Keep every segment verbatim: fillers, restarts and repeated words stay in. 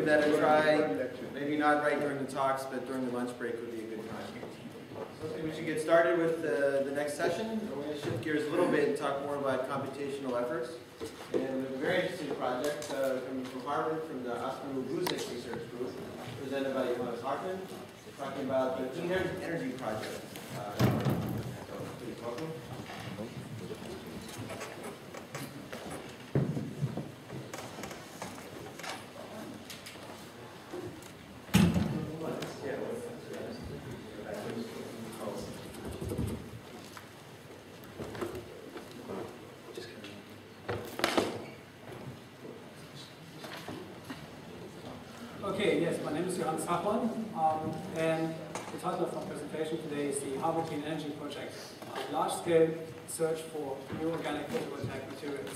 give that a try. Maybe not right during the talks, but during the lunch break would be a good time. So I think we should get started with the, the next session. We're going to shift gears a little bit and talk more about computational efforts. And a very interesting project uh, coming from Harvard, from the C I M O P V research group, presented by Johannes Hachmann, talking about the clean energy project. Uh, so please welcome. Okay, yes, my name is Johannes Hachmann, um, and the title of my presentation today is the Harvard Clean Energy Project, a large-scale search for new organic photovoltaic materials.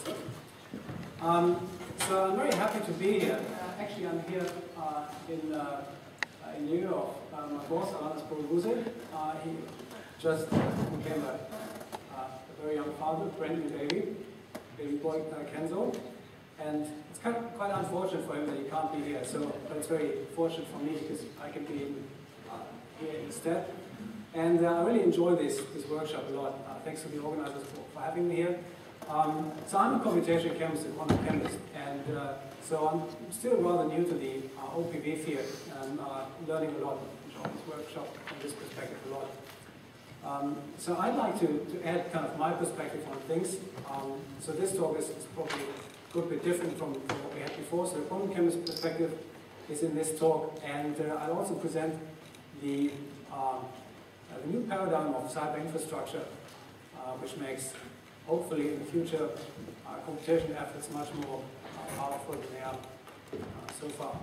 Um, so I'm very happy to be here. Uh, actually, I'm here uh, in, uh, in New York. Uh, my boss, Johannes, uh, he just became a, uh, a very young father, brand new baby, baby boy uh, Kenzo. And it's kind of quite unfortunate for him that he can't be here, so, but it's very fortunate for me because I can be in, uh, here instead. And uh, I really enjoy this, this workshop a lot. Uh, thanks to the organizers for, for having me here. Um, so I'm a computational chemist and quantum chemist, and uh, so I'm still rather new to the uh, O P V field, and uh, learning a lot, enjoying this workshop from this perspective a lot. Um, so I'd like to, to add kind of my perspective on things. Um, so this talk is, is probably a good bit different from, from what we had before. So the quantum chemist perspective is in this talk, and uh, I'll also present the, um, uh, the new paradigm of cyber infrastructure, uh, which makes, hopefully in the future, uh, computation efforts much more uh, powerful than they are uh, so far.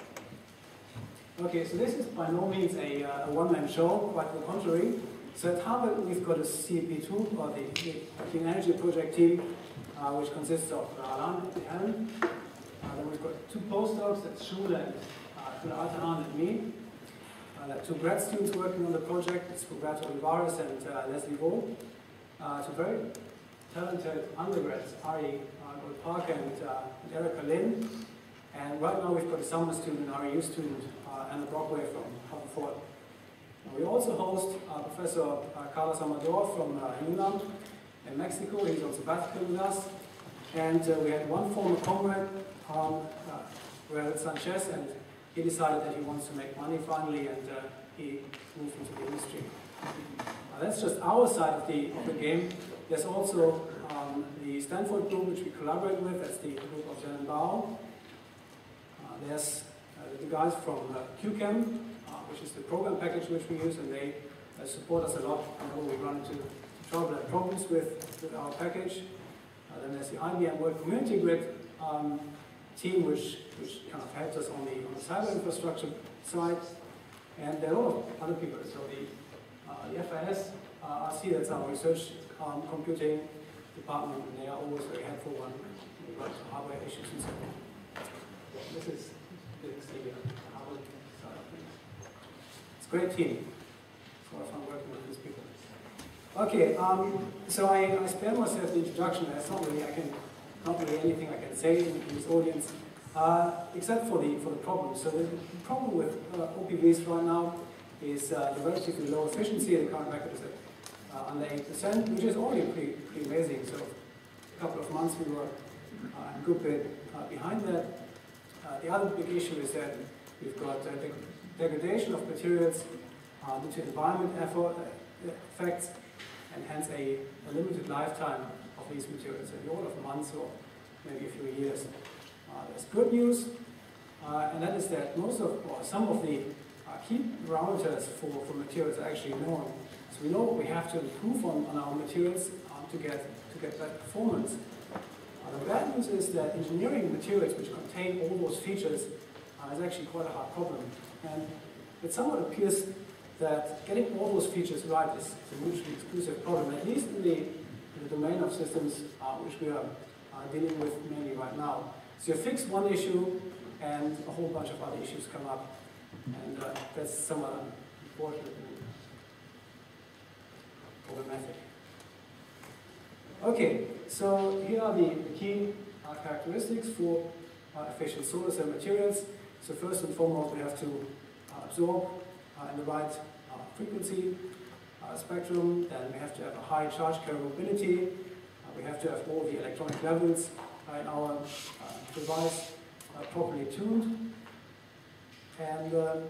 Okay, so this is by no means a, uh, a one-man show, quite the contrary. So at Harvard, we've got a C I P two, or the, the Clean Energy Project team, uh, which consists of Alan and Helen. Uh, then we've got two postdocs, that's Schule and uh, Altahan and me. Uh, there are two grad students working on the project, it's Roberto Olivares and uh, Leslie Vo. Uh, two very talented undergrads, Ari uh, Parker and, uh, and Erica Lynn. And right now we've got a summer student, an R E U student, uh, Anna Brockway from Harvard. We also host uh, Professor uh, Carlos Amador from uh, UNAM in Mexico. He's on sabbatical with us. And uh, we had one former comrade, um, uh, Rael Sanchez, and he decided that he wants to make money finally, and uh, he moved into the industry. Uh, that's just our side of the, of the game. There's also um, the Stanford group, which we collaborate with. That's the group of Jen and Bao. Uh, there's uh, the guys from uh, Q Chem, which is the program package which we use, and they uh, support us a lot whenever we run into trouble and problems with, with our package. Uh, then there's the I B M World Community Grid um, team, which, which kind of helps us on the, on the cyber infrastructure side. And there are a lot of other people. So the, uh, the F I S uh, R C, that's our research um, computing department, and they are always very helpful when we run into hardware issues and so on. This is, this is the uh, hardware side of things. Great team. It's a lot of fun working with these people. Okay, um, so I, I spared myself the introduction. There's not really, I can, not really anything I can say in, in this audience, uh, except for the for the problem. So the problem with uh, O P Vs right now is uh, the relatively low efficiency. The current record is at uh, under eight percent, which is already pretty, pretty amazing. So a couple of months we were uh, a good bit uh, behind that. Uh, the other big issue is that we've got uh, the degradation of materials uh, due to environment effort, uh, effects, and hence a, a limited lifetime of these materials, in the order of months or maybe a few years. Uh, there's good news, uh, and that is that most of, or some of the uh, key parameters for, for materials are actually known. So we know what we have to improve on, on our materials uh, to get to get that performance. Uh, the bad news is that engineering materials which contain all those features uh, is actually quite a hard problem. And it somewhat appears that getting all those features right is a mutually exclusive problem, at least in the, in the domain of systems uh, which we are uh, dealing with mainly right now. So you fix one issue and a whole bunch of other issues come up. And uh, that's somewhat unfortunate and problematic. Okay, so here are the, the key uh, characteristics for uh, efficient solar cell materials. So first and foremost, we have to uh, absorb uh, in the right uh, frequency uh, spectrum. Then we have to have a high charge carrier mobility. Uh, we have to have all the electronic levels uh, in our uh, device uh, properly tuned. And um,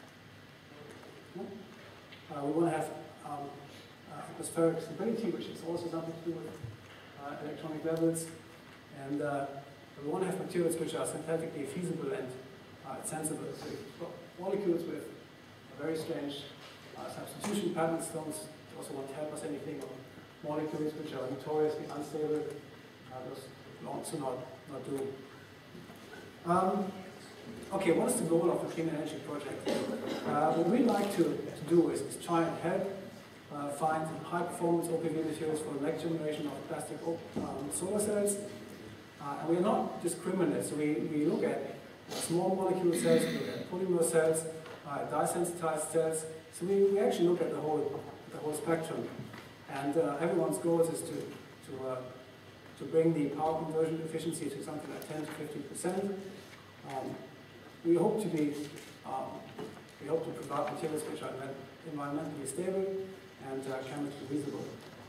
uh, we want to have um, uh, atmospheric stability, which is also something to do with uh, electronic levels. And uh, we want to have materials which are synthetically feasible and uh, sensible. So you've got molecules with very strange uh, substitution patterns. Don't also want to help us anything on molecules which are notoriously unstable. Uh, those belong to not, not do. Um, okay, what is the goal of the Clean Energy Project? Uh, what we like to, to do is, is try and help uh, find high-performance O P V materials for the next generation of plastic um, solar cells. Uh, and we are not discriminate, so we, we look at small molecule cells, we look at polymer cells, uh, dye-sensitized cells. So we, we actually look at the whole, the whole spectrum. And uh, everyone's goal is to, to, uh, to bring the power conversion efficiency to something like ten to fifteen percent. Um, we hope to be, um, we hope to provide materials which are environmentally stable and uh, chemically feasible.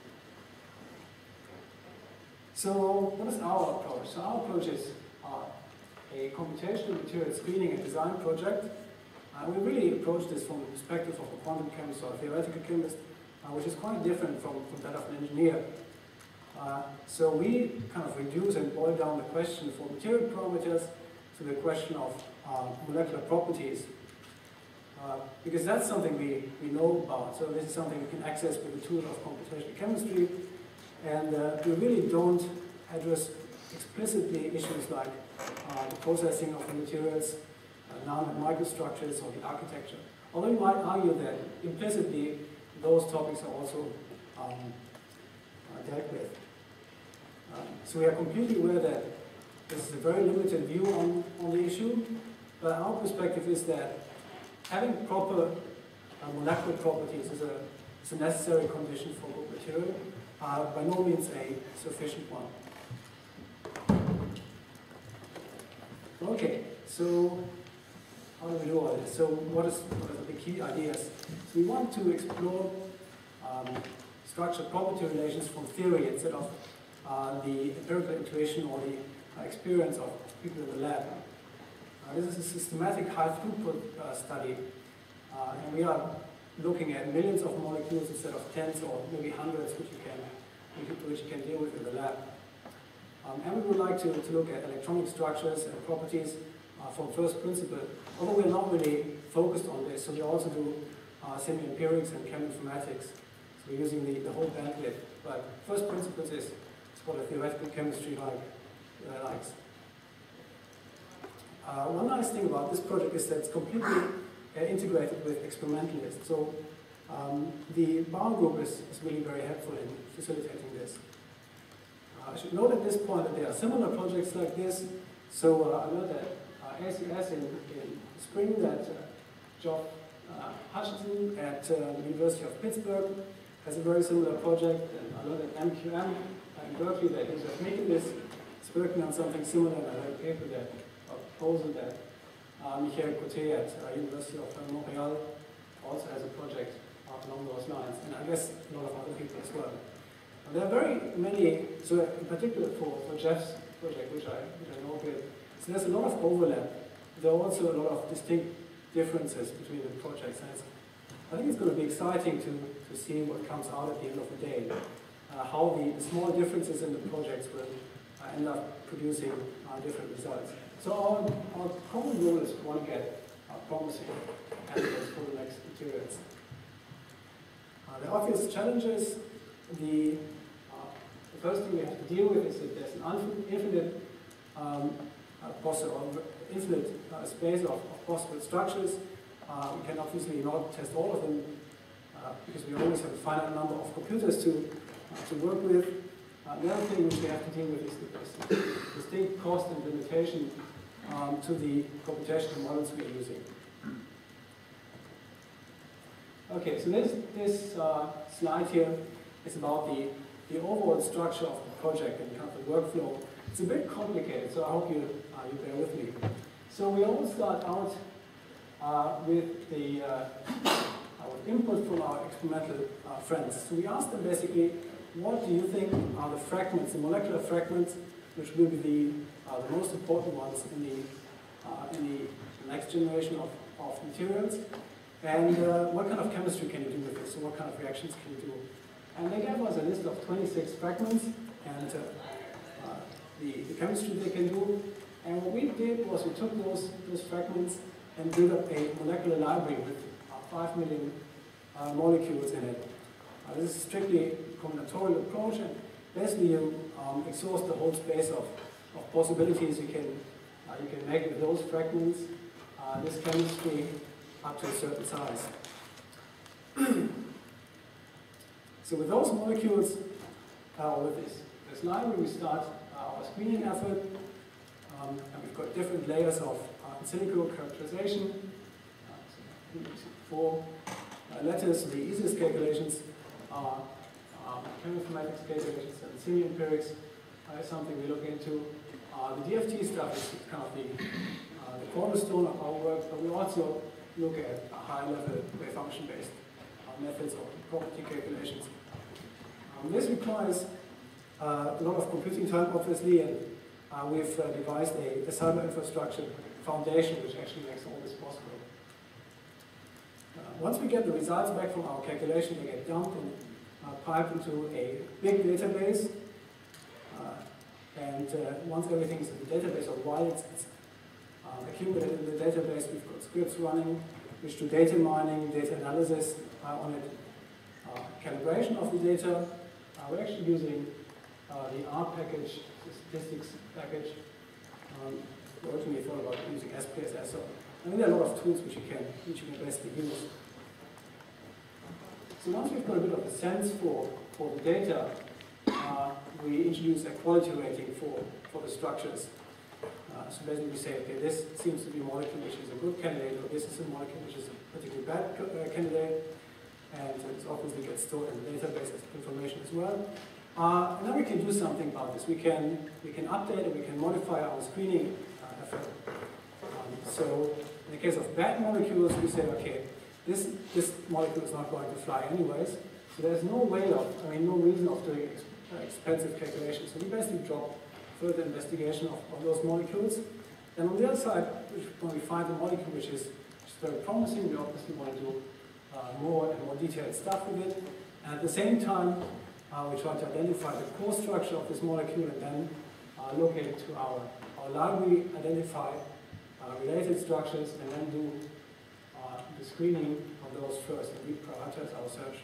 So what is our approach? So our approach is uh, a computational material screening and design project. Uh, we really approach this from the perspective of a quantum chemist or a theoretical chemist, uh, which is quite different from, from that of an engineer. Uh, so we kind of reduce and boil down the question for material parameters to the question of uh, molecular properties. Uh, because that's something we, we know about. So this is something we can access with the tool of computational chemistry. And uh, we really don't address explicitly issues like uh, the processing of the materials, uh, nano-microstructures, or the architecture. Although you might argue that implicitly those topics are also um, uh, dealt with. Um, so we are completely aware that this is a very limited view on, on the issue, but our perspective is that having proper uh, molecular properties is a, is a necessary condition for good material. Uh, by no means a sufficient one. Okay, so how do we do all this? So what, is, what are the key ideas? So we want to explore um, structure property relations from theory instead of uh, the empirical intuition or the uh, experience of people in the lab. Uh, this is a systematic high throughput uh, study, uh, and we are looking at millions of molecules instead of tens or maybe hundreds which you can, which you can deal with in the lab. Um, and we would like to, to look at electronic structures and properties uh, from first principle. Although we're not really focused on this, so we also do uh, semi-empirics and cheminformatics. So we're using the, the whole bandwidth. But first principles is, is what a theoretical chemistry like, uh, likes. Uh, one nice thing about this project is that it's completely Uh, integrated with experimentalists. So um, the Bauer group is, is really very helpful in facilitating this. Uh, I should note at this point that there are similar projects like this. So uh, I learned that uh, A C S in, in spring that uh, Johannes uh, Hachmann at uh, the University of Pittsburgh has a very similar project. And I learned that M Q M uh, in Berkeley that Joseph Michaelis is working on something similar, and I read a paper that, a proposal that Uh, Michael Coté at uh, University of uh, Montreal also has a project uh, along those lines, and I guess a lot of other people as well. Uh, there are very many, so in particular for, for Jeff's project, which I, which I know with, so there's a lot of overlap. There are also a lot of distinct differences between the projects, and it's, I think it's going to be exciting to, to see what comes out at the end of the day, uh, how the, the small differences in the projects will uh, end up producing uh, different results. So our, our common goal is we want to get uh, promising candidates for the next materials. Uh, the obvious challenges, the, uh, the first thing we have to deal with is that there's an infinite, um, uh, possible, infinite uh, space of, of possible structures. Uh, we can obviously not test all of them uh, because we always have a finite number of computers to, uh, to work with. Uh, the other thing which we have to deal with is the distinct cost and limitation Um, to the computational models we are using. Okay, so this, this uh, slide here is about the, the overall structure of the project and kind of the workflow. It's a bit complicated, so I hope you, uh, you bear with me. So we all start out uh, with the uh, our input from our experimental uh, friends. So we asked them basically, what do you think are the fragments, the molecular fragments, which will be the, uh, the most important ones in the, uh, in the next generation of, of materials? And uh, what kind of chemistry can you do with this? So what kind of reactions can you do? And they gave us a list of twenty-six fragments and uh, uh, the, the chemistry they can do. And what we did was we took those, those fragments and built up a molecular library with uh, five million uh, molecules in it. Uh, this is strictly a combinatorial approach, and basically you um, exhaust the whole space of, of possibilities you can, uh, you can make with those fragments, uh, this chemistry up to a certain size. So with those molecules, uh, with this, this library, we start uh, our screening effort. Um, and we've got different layers of uh, in silico characterization. Uh, so four uh, letters, the easiest calculations are um, cheminformatics calculations, and semi-empirics uh, is something we look into. Uh, the D F T stuff is kind of the, uh, the cornerstone of our work, but we also look at high-level wave function-based uh, methods of property calculations. Um, this requires uh, a lot of computing time, obviously, and Uh, we've uh, devised a, a cyber infrastructure foundation which actually makes all this possible. Uh, once we get the results back from our calculation, they get dumped and uh, piped into a big database. Uh, and uh, once everything is in the database, or while it's, it's uh, accumulated in the database, we've got scripts running which do data mining, data analysis uh, on it, uh, calibration of the data. Uh, we're actually using uh, the R package, the statistics package. Um, we originally thought about using S P S S. So I mean, there are a lot of tools which you can, which you can basically use. So once we've got a bit of a sense for, for the data, uh, we introduce a quality rating for, for the structures. Uh, so basically we say, okay, this seems to be a molecule which is a good candidate, or this is a molecule which is a particularly bad uh, candidate, and it obviously gets stored in the database as information as well. Uh, and then we can do something about this. We can, we can update and we can modify our screening uh, effort. Um, so in the case of bad molecules, we say, okay, this, this molecule is not going to fly anyways. So there's no way of, I mean, no reason of doing ex uh, expensive calculations. So we basically drop further investigation of, of those molecules. And on the other side, when we find a molecule which is, which is very promising, we obviously want to do uh, more and more detailed stuff with it. And at the same time, Uh, we try to identify the core structure of this molecule and then uh, locate it to our, our library, identify uh, related structures, and then do uh, the screening of those first and reprioritize our search.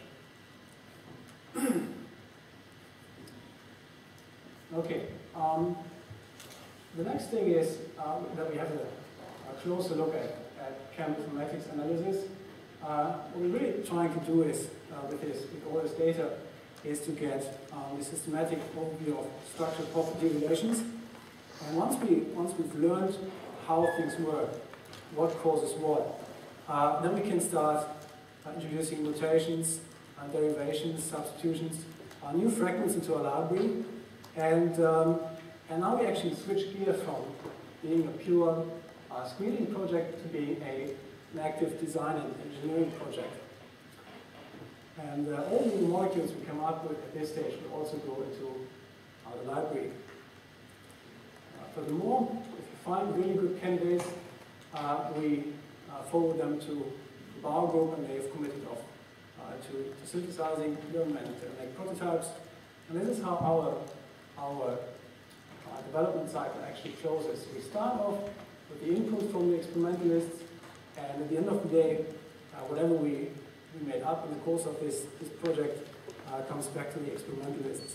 Okay, um, the next thing is uh, that we have a, a closer look at, at cheminformatics analysis. Uh, what we're really trying to do is, uh, with, this, with all this data, is to get um, a systematic overview of structure property relations. And once, we, once we've learned how things work, what causes what, uh, then we can start uh, introducing mutations, uh, derivations, substitutions, uh, new fragments into our library. And, um, and now we actually switch gears from being a pure uh, screening project to being a, an active design and engineering project. And uh, all the new molecules we come up with at this stage will also go into uh, the library. Uh, furthermore, if you find really good candidates, uh, we uh, forward them to the Bauer group, and they have committed of, uh, to, to synthesizing them and uh, make prototypes. And this is how our, our uh, development cycle actually closes. We start off with the input from the experimentalists, and at the end of the day, uh, whatever we we made up in the course of this, this project uh, comes back to the experimentalists.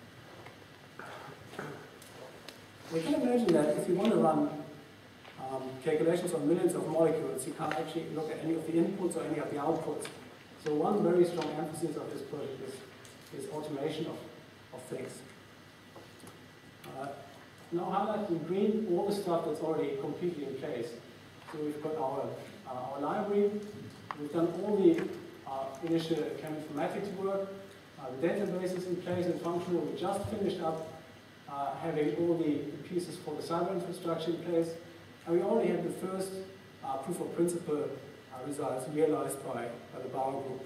We can imagine that if you want to run um, calculations on millions of molecules, you can't actually look at any of the inputs or any of the outputs. So one very strong emphasis of this project is, is automation of, of things. Uh, now highlighted in green all the stuff that's already completely in place. So we've got our, uh, our library. We've done all the uh, initial cheminformatics work, uh, the database is in place and functional. We just finished up uh, having all the pieces for the cyber infrastructure in place. And we already had the first uh, proof of principle uh, results realized by, by the Bauer group.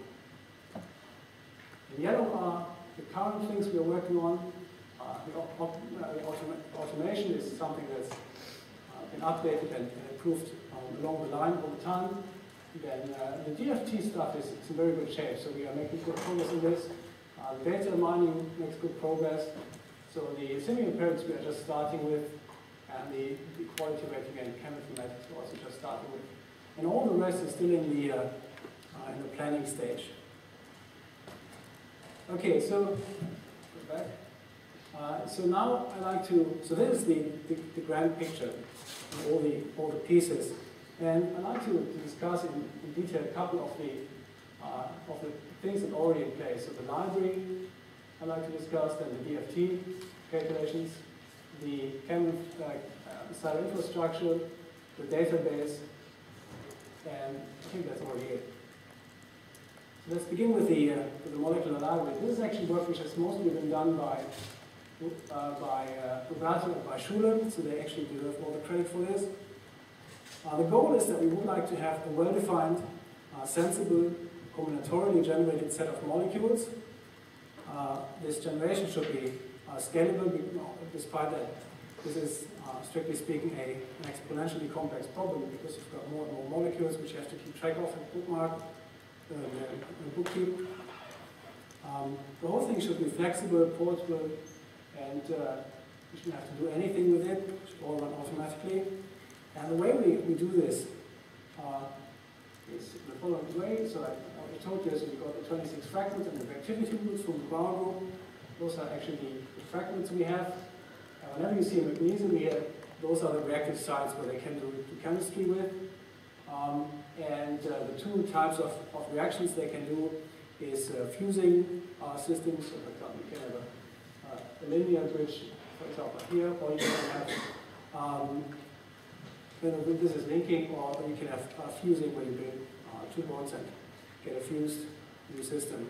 In yellow are the current things we are working on. Uh, the, op uh, the automa automation is something that's uh, been updated and, and improved um, along the line over time. Then uh, the D F T stuff is, is in very good shape, so we are making good progress in this. Uh, the data mining makes good progress. So the similar appearance we are just starting with, and the, the quality rating and cheminformatics we're also just starting with. And all the rest is still in the, uh, uh, in the planning stage. Okay, so, go back. Uh, so now I like to, so this is the, the, the grand picture, all the, all the pieces. And I'd like to, to discuss in, in detail a couple of the, uh, of the things that are already in place. So the library, I'd like to discuss, then the D F T calculations, the chem uh, uh, site infrastructure, the database, and I think that's already it. So let's begin with the, uh, with the molecular library. This is actually work which has mostly been done by uh, by uh, Ugato and by Schuler, so they actually deserve all the credit for this. Uh, the goal is that we would like to have a well-defined, uh, sensible, combinatorially generated set of molecules. Uh, this generation should be uh, scalable, despite that this is, uh, strictly speaking, a, an exponentially complex problem because you've got more and more molecules which you have to keep track of and bookmark uh, and bookkeep. Um, the whole thing should be flexible, portable, and uh, you shouldn't have to do anything with it. It should all run automatically. And the way we, we do this uh, is the following way. So I, I told you, so we've got the twenty-six fragments and the reactivity roots from the Bauer group. Those are actually the, the fragments we have. And whenever you see a magnesium here, those are the reactive sites where they can do, do chemistry with. Um, and uh, the two types of, of reactions they can do is uh, fusing uh, systems. So for example, you can have a, uh, a linear bridge, for example, here, or you can have um, this is linking, or you can have uh, fusing where you bring uh, two bonds and get a fused new system.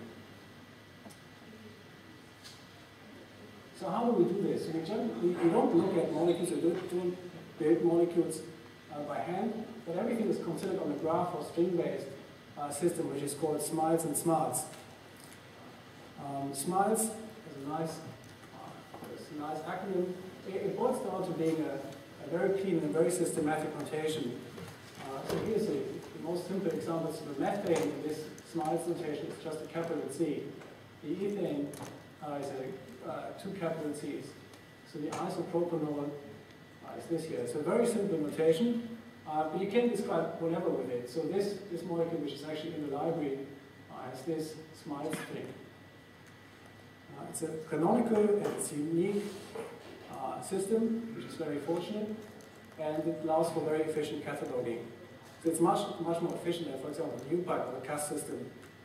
So how do we do this? We, we, we don't look at molecules, we don't, don't build molecules uh, by hand, but everything is considered on a graph or string-based uh, system, which is called SMILES and SMARTS. Um, SMILES is a nice, uh, it's a nice acronym. It, it boils down to being a A very clean and very systematic notation. Uh, so here's the, the most simple example. So the methane in this SMILES notation is just a capital C. The ethane uh, is a, uh, two capital C's. So the isopropanol uh, is this here. It's a very simple notation, uh, but you can describe whatever with it. So this, this molecule, which is actually in the library, uh, has this SMILES string. Uh, it's a canonical and it's unique Uh, system, which is very fortunate, and it allows for very efficient cataloging. So it's much, much more efficient than, for example, the NewPipe or the C A S system.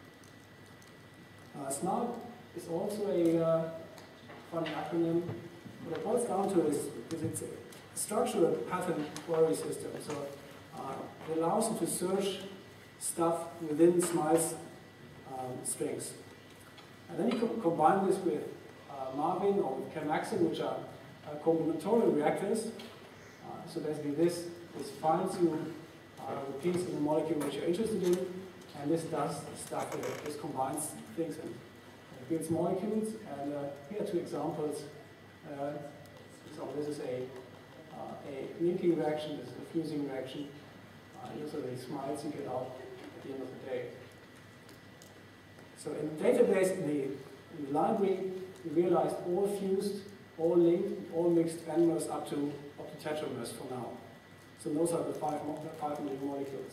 Uh, SMART is also a uh, funny acronym. What it boils down to is, is it's a structural pattern query system. So uh, it allows you to search stuff within SMILES um, strings. And then you can combine this with uh, Marvin or with Chemaxin, which are Uh, combinatorial reactors. Uh, so basically this, this finds you uh, the piece in the molecule which you're interested in, and this does stuff with it. This combines things and uh, builds molecules. And uh, here are two examples. Uh, so this is a, uh, a linking reaction, this is a fusing reaction. Uh, these are the SMILES you get out at the end of the day. So in the database, in the, in the library, we realized all fused, all linked, all mixed animals up to, up to tetramers for now. So those are the five, five million molecules.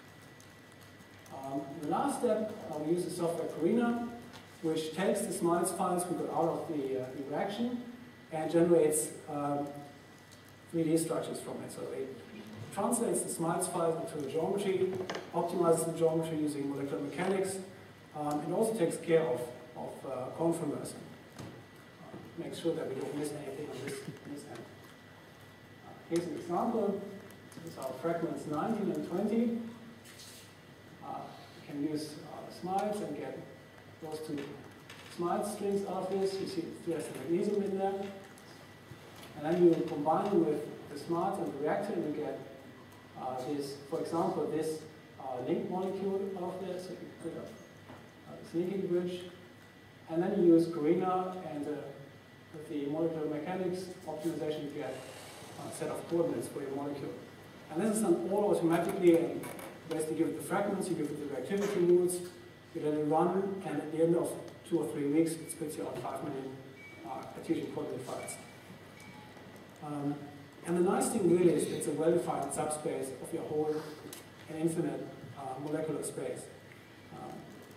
Um, the last step, uh, we use the software Carina, which takes the SMILES files we got out of the, uh, the reaction and generates um, three D structures from it. So it translates the SMILES files into a geometry, optimizes the geometry using molecular mechanics, um, and also takes care of, of uh, conformers. Make sure that we don't miss anything on this, on this end. Uh, here's an example. These are fragments nineteen and twenty. Uh, you can use uh, SMILES and get those two SMILES strings out of this. You see there's the magnesium in there. And then you combine them with the smart and the reactor, and you get uh, this, for example, this uh, link molecule out of there, so you put up uh, this linking bridge, and then you use Carina and uh, with the molecular mechanics optimization, you get a set of coordinates for your molecule. And this is done all automatically, and basically give it the fragments, you give it the reactivity modes, you let it run, and at the end of two or three weeks, it spits you out five million uh, Cartesian coordinate files. Um, and the nice thing really is it's a well-defined subspace of your whole and infinite uh, molecular space. Um,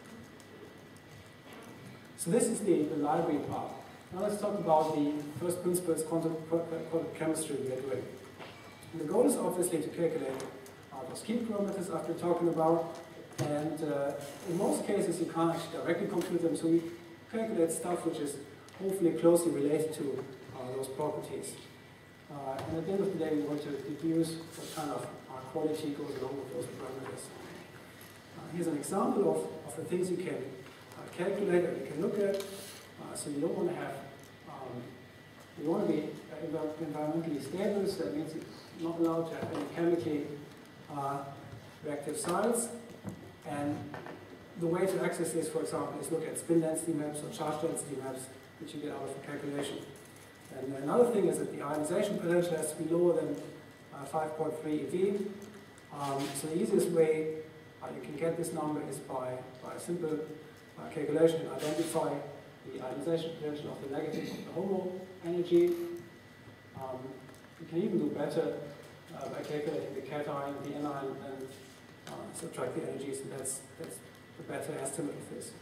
so this is the, the library part. Now let's talk about the first principles quantum, quantum chemistry we are doing. And the goal is obviously to calculate uh, those key parameters I've been talking about, and uh, in most cases you can't actually directly compute them, so we calculate stuff which is hopefully closely related to uh, those properties. Uh, and at the end of the day, we want to deduce what kind of uh, quality goes along with those parameters. Uh, here's an example of, of the things you can uh, calculate or you can look at. Uh, so you don't want to have, um, you want to be uh, environmentally stable, so that means you're not allowed to have any chemically uh, reactive sites. And the way to access this, for example, is look at spin density maps or charge density maps, which you get out of the calculation. And another thing is that the ionization potential has to be lower than uh, five point three eV. Um, so the easiest way uh, you can get this number is by, by a simple uh, calculation and identify the ionization potential of the negative of the HOMO energy. Um, you can even do better uh, by calculating the cation, the anion, and uh, subtract the energies, and that's, that's a better estimate of this.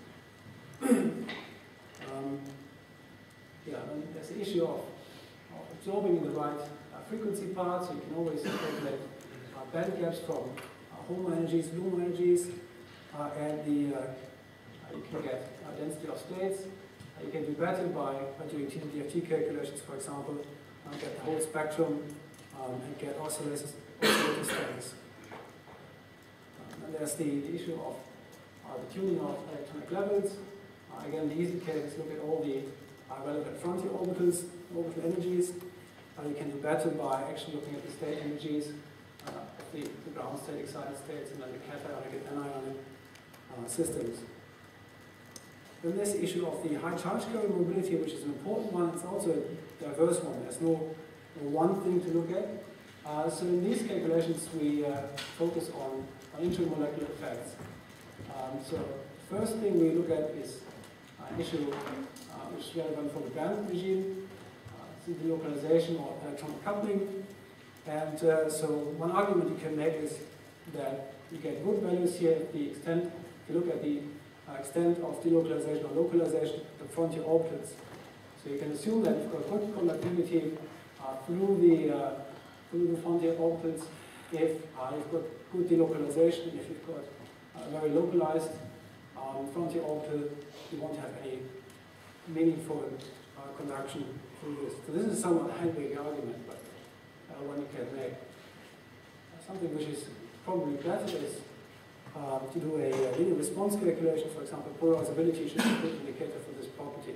um, Yeah, and there's the issue of, of absorbing in the right uh, frequency part, so you can always calculate uh, band gaps from uh, HOMO energies, LUMO energies, uh, and the, uh, uh, you can get uh, density of states. Uh, you can do better by, by doing T D F T calculations, for example, uh, get the whole spectrum um, and get oscillator strengths. Um, and there's the, the issue of uh, the tuning of electronic levels. Uh, again, the easy case is look at all the Uh, relevant frontier orbitals, orbital energies. Uh, you can do better by actually looking at the state energies uh, of the, the ground state, excited states, and then the cationic and anionic uh, systems. Then there's the issue of the high charge carrier mobility, which is an important one. It's also a diverse one. There's no, no one thing to look at. Uh, so in these calculations, we uh, focus on, on intermolecular effects. Um, so the first thing we look at is an issue Uh, which is relevant for the band regime, uh, delocalization or electronic coupling. And uh, so one argument you can make is that you get good values here if the extent, if you look at the uh, extent of delocalization or localization of the frontier orbitals. So you can assume that you've got good conductivity uh, through the uh, through the frontier orbitals if uh, you've got good delocalization, if you've got a uh, very localized um, frontier orbital, you won't have any meaningful uh, conduction through this. So this is somewhat a hand-wavy argument, but uh, one you can make. Uh, something which is probably better is uh, to do a, a linear response calculation. For example, polarizability should be a good indicator for this property.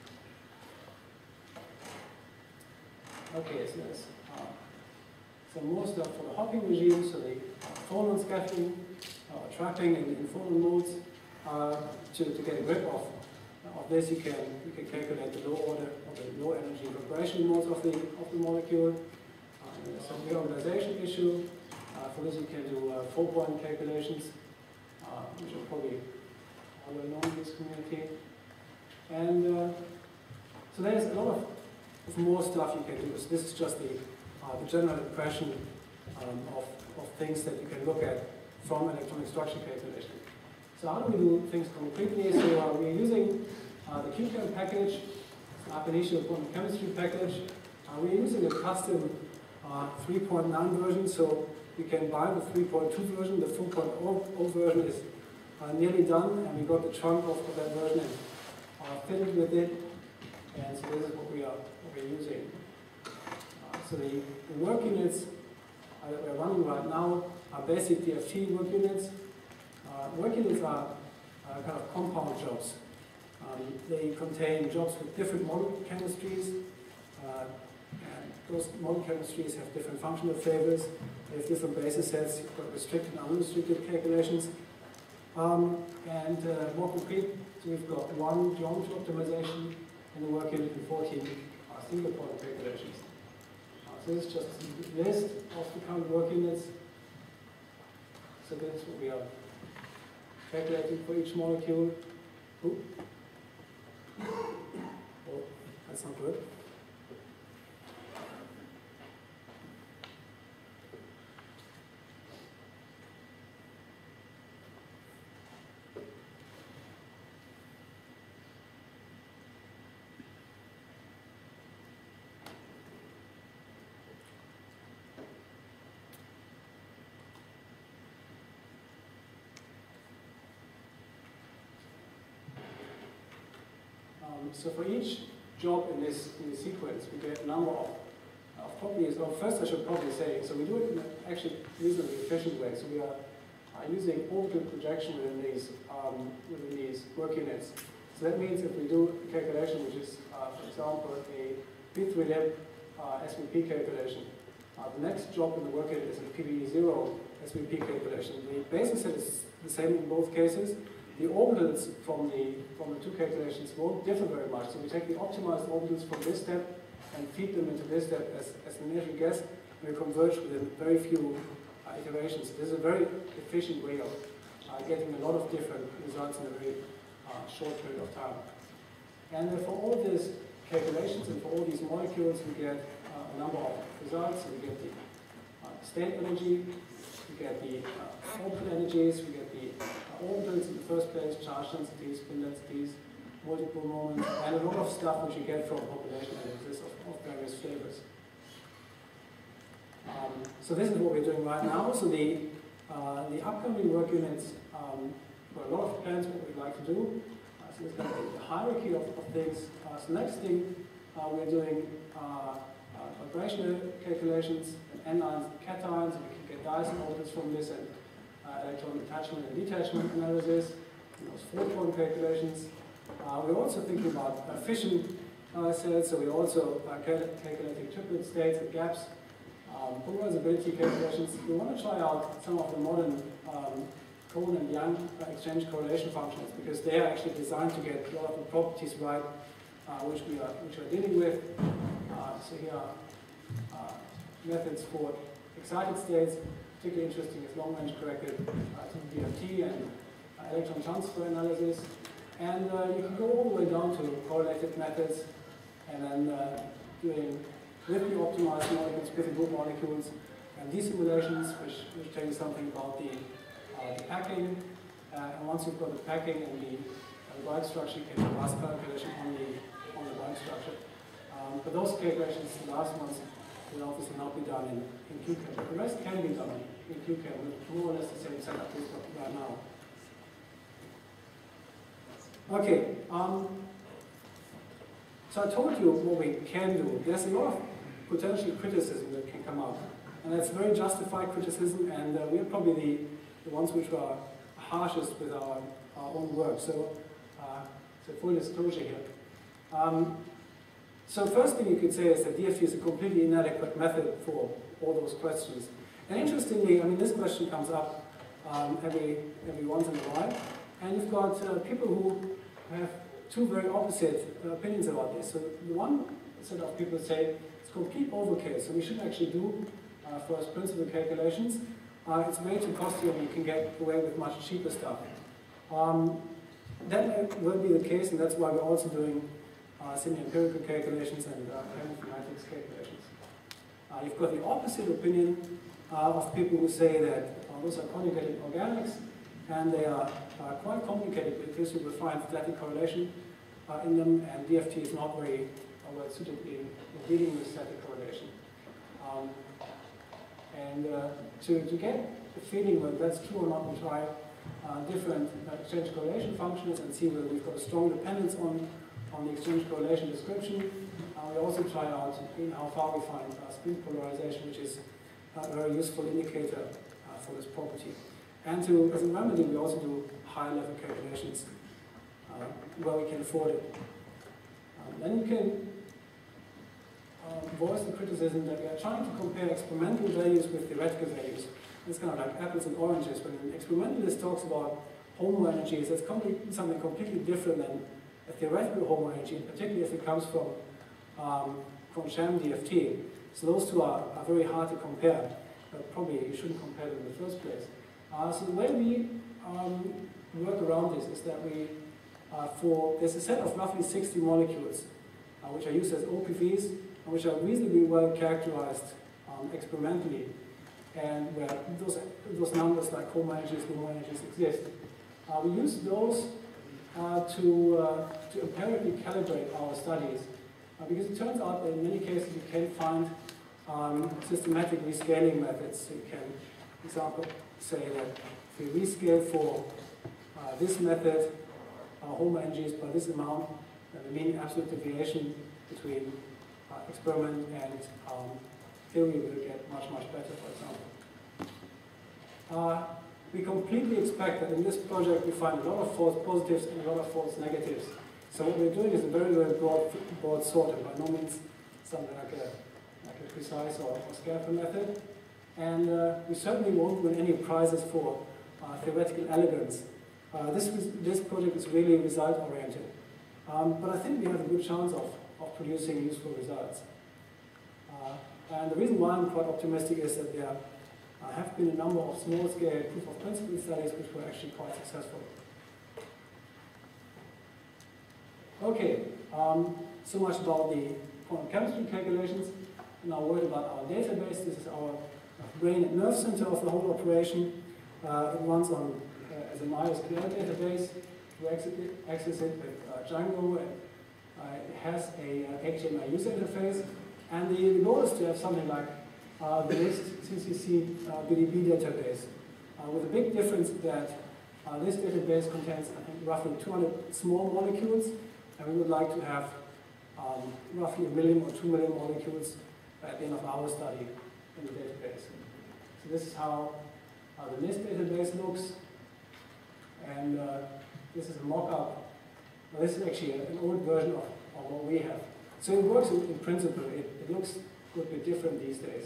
Okay, so there's uh, some more stuff for the hopping regime, so the uh, phonon scattering, uh, trapping in, in phonon modes, uh, to, to get a grip of Of this, you can you can calculate the low order or the low energy vibration modes of the of the molecule. Uh, there's some reorganization issue. Uh, for this, you can do uh, four-point calculations, uh, which are probably all well known in this community. And uh, so there's a lot of, of more stuff you can do. So this is just the uh, the general impression um, of of things that you can look at from electronic structure calculation. So how do we do things concretely? So uh, we're using uh, the Q CHEM package, ab initio quantum chemistry package. Uh, we're using a custom uh, three point nine version, so you can buy the three point two version. The four point oh version is uh, nearly done, and we got the chunk of, of that version and uh, fitted with it. And so this is what we are what we're using. Uh, so the, the work units uh, that we're running right now are basic D F T work units. Uh, work units are uh, kind of compound jobs. Um, they contain jobs with different molecular chemistries. Uh, And those model chemistries have different functional favors. They have different basis sets. You've got restricted and unrestricted calculations. Um, and uh, more concrete, so we've got one geometry optimization in the work unit and fourteen uh, single point calculations. Uh, so this is just a list of the current work units. So this is what we are calculating for each molecule. Ooh. Oh, that's not good. So for each job in this, in this sequence, we get a number of, of properties. Well, first I should probably say, so we do it in an actually reasonably efficient way. So we are uh, using orbital projection within these, um, within these work units. So that means if we do a calculation, which is, uh, for example, a P three lib uh, S V P calculation, uh, the next job in the work unit is a P V zero S V P calculation. The basis set is the same in both cases. The orbitals from the, from the two calculations won't differ very much. So we take the optimized orbitals from this step and feed them into this step as, as an initial guess, and we converge within very few uh, iterations. This is a very efficient way of uh, getting a lot of different results in a very uh, short period of time. And uh, for all of these calculations and for all these molecules, we get uh, a number of results. So we get the uh, state energy, we get the uh, orbital energies, we get the uh, orbitals in the first place, charge densities, spin densities, multiple moments, and a lot of stuff which you get from population analysis of, of various flavors. Um, so this is what we're doing right now. So the, uh, the upcoming work units, um, got a lot of plans what we'd like to do. Uh, so there's going to be a hierarchy of, of things. Uh, so next thing, uh, we're doing uh, uh, vibrational calculations and anions and cations, and we can get Dyson orbitals from this, and uh, electron attachment and detachment analysis, and those four-point calculations. Uh, we're also thinking about uh, fission uh, cells, so we're also uh, cal calculating triplet states and gaps, um, polarizability calculations. We want to try out some of the modern um, Cohen and Young uh, exchange correlation functions, because they are actually designed to get a lot of the properties right, uh, which we are which we are dealing with. Uh, so here are uh, methods for excited states. Particularly interesting is long-range corrected uh, D F T and uh, electron transfer analysis. And uh, you can go all the way down to correlated methods, and then uh, doing with the optimized molecules, with the good molecules, and these simulations, which, which tell you something about the, uh, the packing. Uh, and once you've got the packing and the, uh, the bike structure, you can do mass calculation on the, on the bike structure. Um, but those calculations, the last ones, will obviously not be done in, in Q CHEM. But the rest can be done in Q CHEM with more or less the same setup we've got right now. Okay, um, so I told you what we can do. There's a lot of potential criticism that can come out, and that's very justified criticism, and uh, we're probably the, the ones which are harshest with our, our own work. So, uh, so full disclosure here. Um, so first thing you could say is that D F T is a completely inadequate method for all those questions. And interestingly, I mean, this question comes up um, every, every once in a while, and you've got uh, people who have two very opposite uh, opinions about this. So the one set of people say it's complete overkill, so we shouldn't actually do uh, first principle calculations. Uh, it's way too costly and you can get away with much cheaper stuff. Um, that will be the case, and that's why we're also doing uh, semi-empirical calculations and uh, chemoinformatics calculations. Uh, you've got the opposite opinion uh, of people who say that uh, those are conjugated organics, and they are uh, quite complicated because you will find static correlation uh, in them, and D F T is not very uh, well suited in, in dealing with static correlation. Um, and uh, to, to get the feeling whether that's true or not, we try uh, different uh, exchange correlation functions and see whether we've got a strong dependence on, on the exchange correlation description. Uh, we also try out in how far we find uh, spin polarization, which is a very useful indicator uh, for this property. And to, as a remedy, we also do high-level calculations uh, where we can afford it. Um, then you can uh, voiced the criticism that we are trying to compare experimental values with theoretical values. It's kind of like apples and oranges. When an experimentalist talks about homo energies, that's something completely different than a theoretical homo energy, and particularly if it comes from, um, from sham D F T. So those two are, are very hard to compare, but probably you shouldn't compare them in the first place. Uh, so the way we um, work around this is that we, uh, for, there's a set of roughly sixty molecules, uh, which are used as O P Vs, and which are reasonably well characterized um, experimentally, and where those, those numbers like homo energies, homo energies exist. Uh, we use those uh, to, uh, to empirically calibrate our studies, uh, because it turns out that in many cases you can find um, systematic rescaling methods. So you can, for example, say that if we rescale for uh, this method, uh, homo energies by this amount, then the mean absolute deviation between uh, experiment and um, theory will get much, much better, for example. Uh, we completely expect that in this project we find a lot of false positives and a lot of false negatives. So what we're doing is a very, very broad, broad sort, and by no means something like a, like a precise or, or scalpel method. And uh, we certainly won't win any prizes for uh, theoretical elegance. Uh, this, this project is really result-oriented. Um, but I think we have a good chance of, of producing useful results. Uh, and the reason why I'm quite optimistic is that there uh, have been a number of small-scale proof-of-principle studies which were actually quite successful. Okay, um, so much about the quantum chemistry calculations. Now a word about our database. This is our brain and nerve center of the whole operation. Uh, it runs on uh, as a MySQL database. You access it with uh, Django, and uh, it has a uh, H T M L user interface. And the, the goal is to have something like uh, the NIST C C C uh, B D B database, uh, with a big difference that uh, this database contains, I think, roughly two hundred small molecules, and we would like to have um, roughly a million or two million molecules at the end of our study in the database. So this is how uh, the NIST database looks, and uh, this is a mock-up. Well, this is actually an old version of, of what we have. So it works in, in principle. It, it looks a good bit different these days.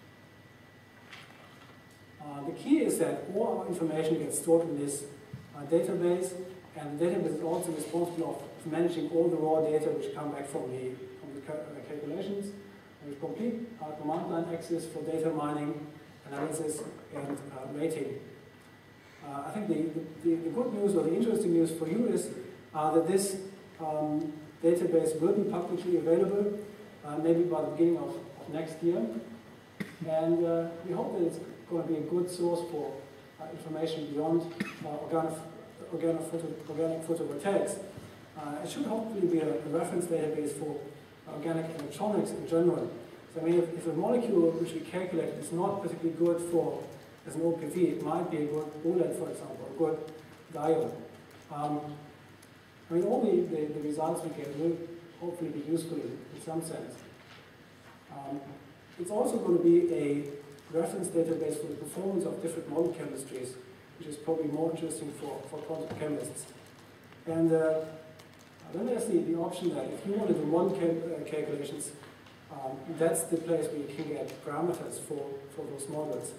Uh, the key is that all our information gets stored in this uh, database, and the database is also responsible of managing all the raw data which come back from the, from the cal uh, calculations. We complete our command line access for data mining, analysis, and uh, rating. Uh, I think the, the, the good news or the interesting news for you is uh, that this um, database will be publicly available, uh, maybe by the beginning of, of next year. And uh, we hope that it's going to be a good source for uh, information beyond uh, organic, organic, photo, organic photovoltaics. Uh, it should hopefully be a, a reference database for organic electronics in general. So I mean, if, if a molecule which we calculate is not particularly good for as an O P V, it might be a good OLED, for example, a good diode. Um, I mean, all the, the, the results we get will hopefully be useful in, in some sense. Um, it's also going to be a reference database for the performance of different model chemistries, which is probably more interesting for, for quantum chemists. And uh, then there's the, the option that if you want to do model cal uh, calculations, um, that's the place where you can get parameters for, for those models.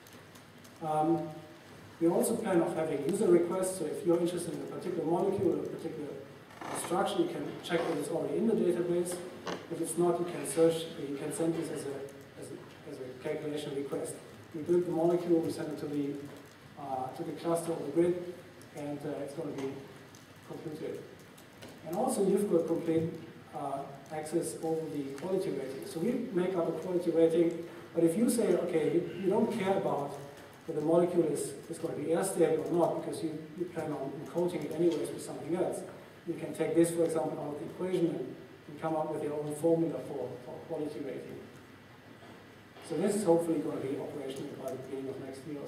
Um, we also plan on having user requests, so if you're interested in a particular molecule or a particular uh, structure, you can check that it's already in the database. If it's not, you can search, you can send this as a, as a, as a calculation request. We build the molecule, we send it to the, uh, to the cluster or the grid, and uh, it's going to be computed. And also you've got complete uh, access over the quality rating. So we make up a quality rating, but if you say, okay, you, you don't care about whether the molecule is, is going to be air-stable or not, because you, you plan on coating it anyways with something else, you can take this, for example, out of the equation and, and come up with your own formula for, for quality rating. So this is hopefully going to be operational by the beginning of next year or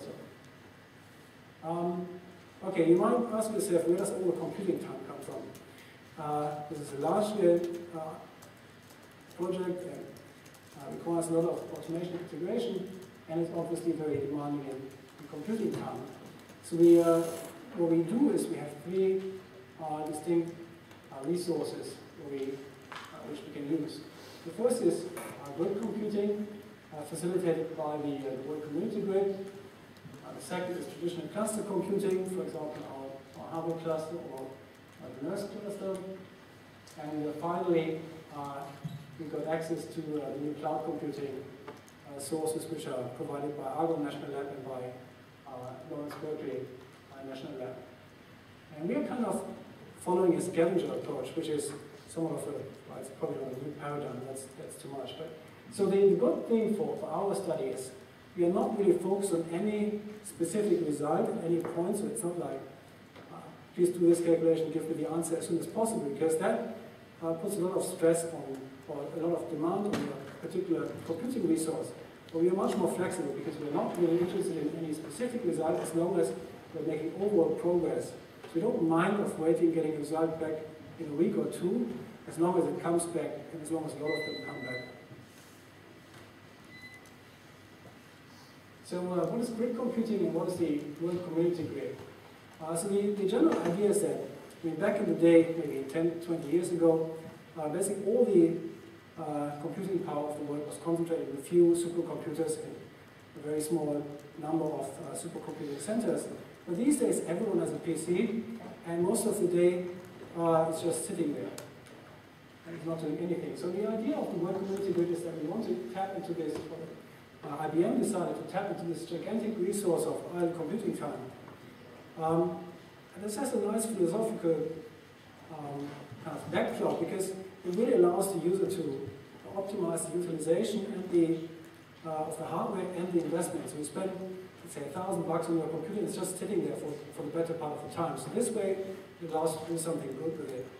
so. Um, okay, you might ask yourself, where does all the computing time come from? Uh, this is a large-scale uh, project and uh, requires a lot of automation integration, and it's obviously very demanding in, in computing time. So we, uh, what we do is we have three uh, distinct uh, resources we, uh, which we can use. The first is uh, grid computing, uh, facilitated by the, uh, the World Community Grid. Uh, the second is traditional cluster computing, for example, our, our Harvard cluster or uh, the NERSC cluster. And uh, finally, uh, we got access to uh, the new cloud computing uh, sources, which are provided by Argonne National Lab and by uh, Lawrence Berkeley uh, National Lab. And we are kind of following a scavenger approach, which is somewhat of a, well, it's probably not a new paradigm, that's, that's too much. But so the, the good thing for, for our study is we are not really focused on any specific result at any point, so it's not like, uh, please do this calculation, give me the answer as soon as possible, because that uh, puts a lot of stress on, or a lot of demand on a particular computing resource. But we are much more flexible because we're not really interested in any specific result as long as we're making overall progress. So we don't mind of waiting, getting a result back in a week or two, as long as it comes back and as long as a lot of them come back. So uh, what is grid computing and what is the World Community Grid? Uh, so the, the general idea is that, I mean, back in the day, maybe ten, twenty years ago, uh, basically all the uh, computing power of the world was concentrated in a few supercomputers in a very small number of uh, supercomputing centers. But these days, everyone has a P C, and most of the day, uh, it's just sitting there. And it's not doing anything. So the idea of the World Community Grid is that we want to tap into this. Uh, I B M decided to tap into this gigantic resource of idle computing time. Um, and this has a nice philosophical um, kind of backdrop because it really allows the user to optimize the utilization and the, uh, of the hardware and the investment. So you spend, let's say, a thousand bucks on your computer, and it's just sitting there for, for the better part of the time. So this way, it allows you to do something good with it.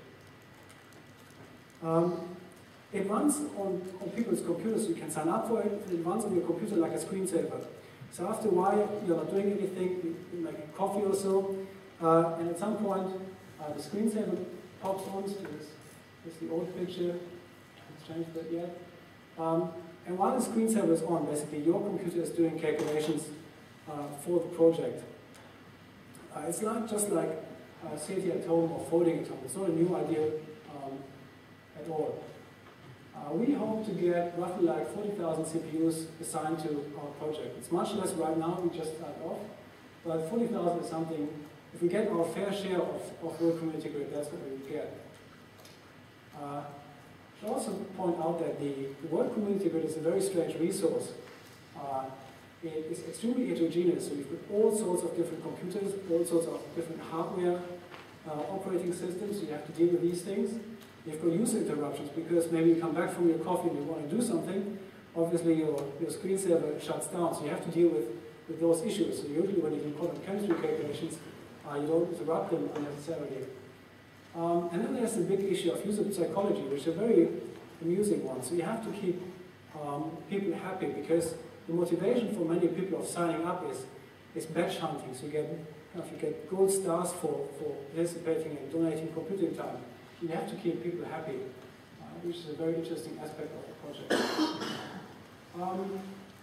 Um, it runs on, on people's computers, so you can sign up for it, and it runs on your computer like a screensaver. So after a while, you're not doing anything, you, you make a coffee or so, uh, and at some point, uh, the screensaver pops on. So this, this is the old picture, I haven't changed that yet. Um, and while the screensaver is on, basically, your computer is doing calculations uh, for the project. Uh, it's not just like uh, sitting at home or folding at home. It's not a new idea um, at all. Uh, we hope to get roughly like forty thousand C P Us assigned to our project. It's much less right now, we just started off, but forty thousand is something, if we get our fair share of, of World Community Grid, that's what we would get. Uh, I should also point out that the, the World Community Grid is a very strange resource. Uh, it is extremely heterogeneous, so you've got all sorts of different computers, all sorts of different hardware, uh, operating systems, so you have to deal with these things. You've got user interruptions because maybe you come back from your coffee and you want to do something. Obviously, your, your screensaver shuts down, so you have to deal with, with those issues. So usually when you do quantum chemistry calculations, uh, you don't interrupt them unnecessarily. Um, and then there's the big issue of user psychology, which is a very amusing one. So you have to keep um, people happy because the motivation for many people of signing up is, is badge hunting. So you get, you know, you get gold stars for, for participating and donating computing time. You have to keep people happy, uh, which is a very interesting aspect of the project. Um,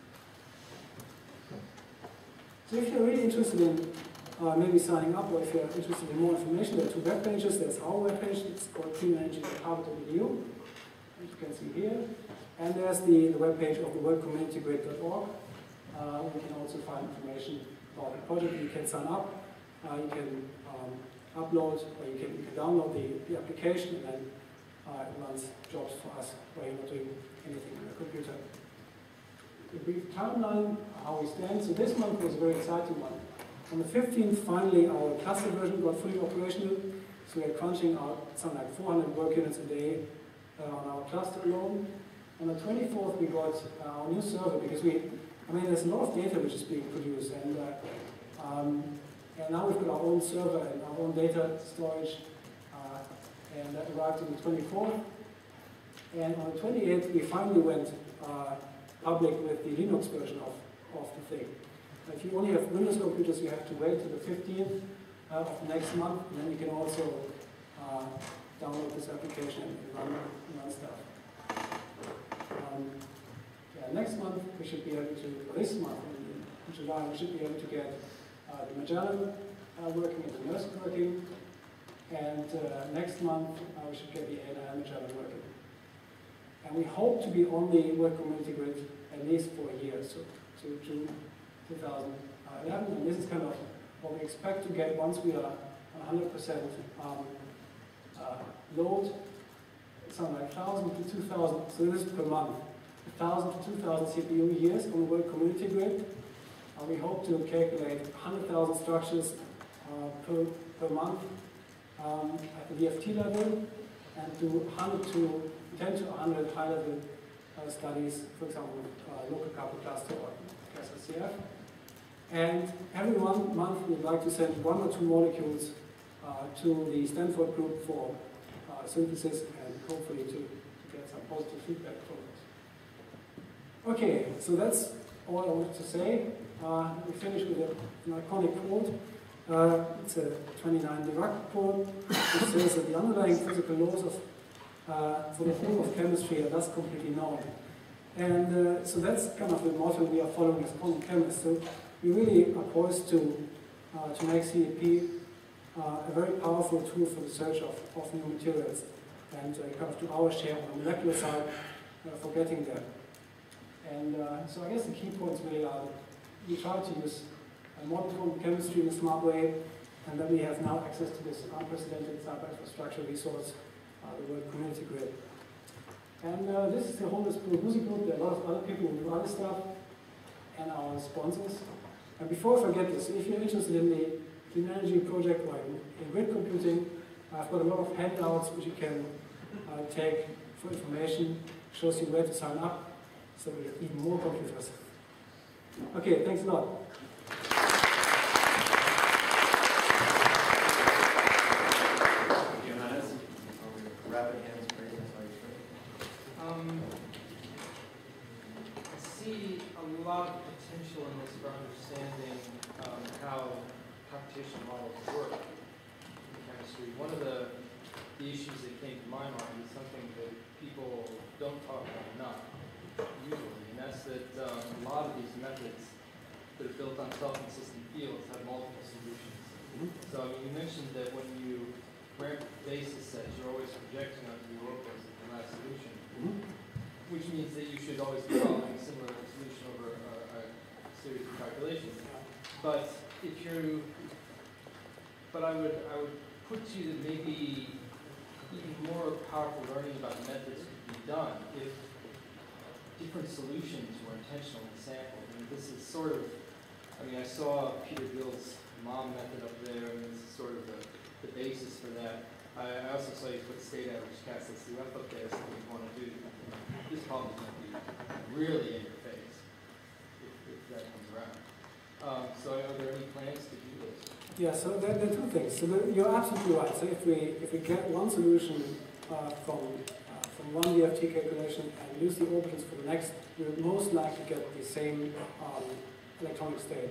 so if you're really interested in uh, maybe signing up, or if you're interested in more information, there are two web pages. There's our web page, it's called clean energy dot harvard dot e d u, as you can see here. And there's the, the web page of the world community grid dot org. Uh, you can also find information about the project. You can sign up, uh, you can um, upload, or you can, you can download the, the application, and then uh, it runs jobs for us where you're not doing anything on the computer. A brief timeline, how we stand. So this month was a very exciting one. On the fifteenth, finally, our cluster version got fully operational. So we're crunching out something like four hundred work units a day uh, on our cluster alone. On the twenty-fourth, we got uh, our new server because we, I mean, there's a lot of data which is being produced, and uh, um, And now we've got our own server and our own data storage, uh, and that arrived on the twenty-fourth. And on the twenty-eighth, we finally went uh, public with the Linux version of, of the thing. If you only have Windows computers, you have to wait till the fifteenth uh, of next month, and then you can also uh, download this application and run, run stuff. Um, yeah, next month, we should be able to, or this month, in, in July, we should be able to get Uh, the Magellan uh, working and the NERSC working, and uh, next month uh, we should get the A N I Magellan working. And we hope to be on the work community grid at least for a year, so to June two thousand eleven. And this is kind of what we expect to get once we are one hundred percent um, uh, load, something like one thousand to two thousand, so this is per month, one thousand to two thousand C P U years on the world community grid. Uh, we hope to calculate one hundred thousand structures uh, per, per month um, at the D F T level, and do one hundred to ten to one hundred high-level uh, studies, for example, uh, local couple cluster or S S C F. And every one month we'd like to send one or two molecules uh, to the Stanford group for uh, synthesis and hopefully to, to get some positive feedback from it. Okay, so that's all I wanted to say. Uh, we finish with a, an iconic quote. Uh, it's a twenty-nine Dirac quote, which says that the underlying physical laws of, uh, for the whole of chemistry are thus completely known. And uh, so that's kind of the motto we are following as quantum chemists. So we really are poised to, uh, to make C I M O P V uh, a very powerful tool for the search of, of new materials and uh, kind of do our share on the molecular side uh, for getting there. And uh, so I guess the key points really are that we try to use uh, modern quantum chemistry in a smart way, and then we have now access to this unprecedented cyber infrastructure resource, uh, the world community grid. And uh, this is the Johannes music group. There are a lot of other people who do other stuff, and our sponsors. And before I forget this, if you're interested in the clean energy project or in, in grid computing, I've got a lot of handouts which you can uh, take for information. Shows you where to sign up, so we have even more computers. Okay, thanks a lot. Johannes, rapid hands praise. Um, I see a lot of potential in this for understanding um, how computational models work in chemistry. One of the, the issues that came to my mind is something that people don't talk about enough, usually, and that's that um, a lot of these methods that are built on self-consistent fields have multiple solutions. Mm-hmm. So I mean, you mentioned that when you ramp basis sets, you're always projecting onto the orbital as the last solution. Mm-hmm. Which means that you should always be following a similar solution over a, a series of calculations. But if you're, but I would, I would put to you that maybe even more powerful learning about methods could be done if different solutions were intentionally sampled. I mean, this is sort of, I mean, I saw Peter Gill's mom method up there, and this is sort of the, the basis for that. I, I also saw you put state average cast S C F up there, so what you want to do. This problem is going to be really in your face if, if that comes around. Um, so are there any plans to do this? Yeah, so there, there are two things. So the, you're absolutely right. So if we if we get one solution uh, from uh, from one D F T calculation and use the orbitals for the next, we'll most likely get the same um, electronic state.